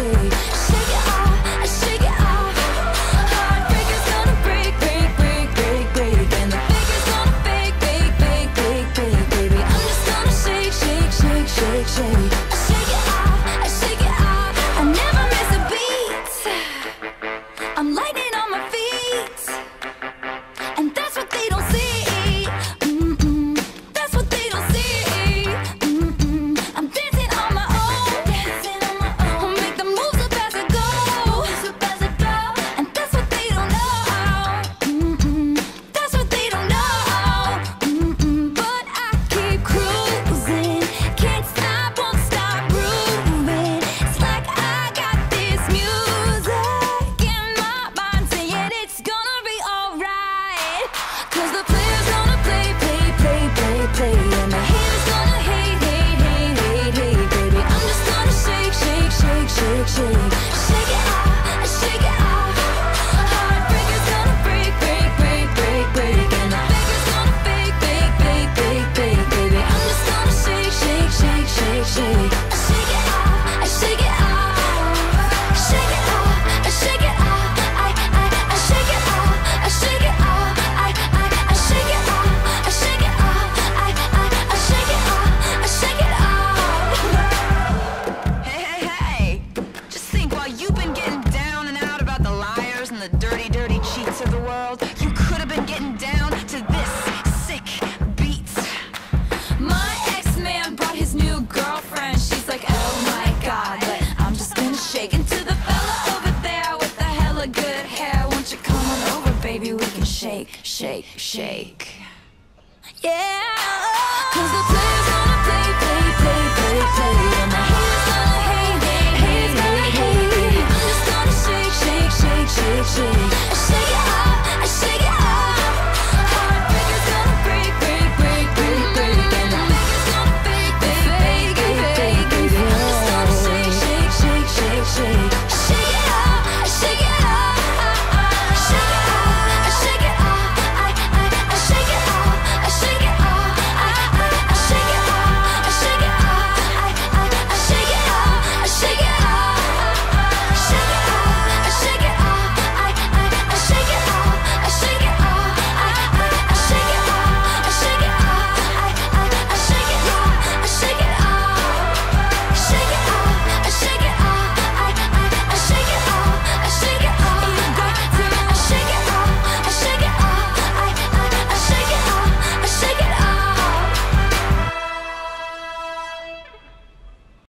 shake. Shake it off, shake it off. Heartbreaker's gonna break, break, break, break, break. And the faker's gonna fake, fake, fake, fake, fake, baby. I'm just gonna shake, shake, shake, shake, shake. I shake it off, I shake it off. I never miss a beat. I'm lightning on my feet, and that's what they don't see. That's what they don't see. I'm dancing on my own, dancing on my own. Make the moves up as I go, and that's what they don't know. That's what they don't know. But I keep cruising, can't stop, won't stop grooving. It's like I got this music in my mind saying it's gonna be alright. 'Cause the player's gonna play, play, play, play, play. And the haters gonna hate, hate, hate, hate, hate, baby. I'm just gonna shake, shake, shake, shake, shake. Shake it off, shake it off. Heartbreaker's gonna break, break, break, break, break. And the faker's gonna fake, fake, fake, fake, fake, baby. I'm just gonna shake, shake, shake, shake, shake. I shake it off, I shake it off. Shake it off, I shake it off. I shake it off, I shake it off. I shake it off, I shake it off. I shake it off, I shake it off. Hey, hey, hey! Just think, while you've been getting down and out about the liars and the dirty, dirty cheats of the world, you could have been getting down to this sick beat. My ex-man brought his new girlfriend. She's like, oh my god, but I'm just gonna shake into the fella over there with the hella good hair. Won't you come on over, baby? We can shake, shake, shake. Yeah.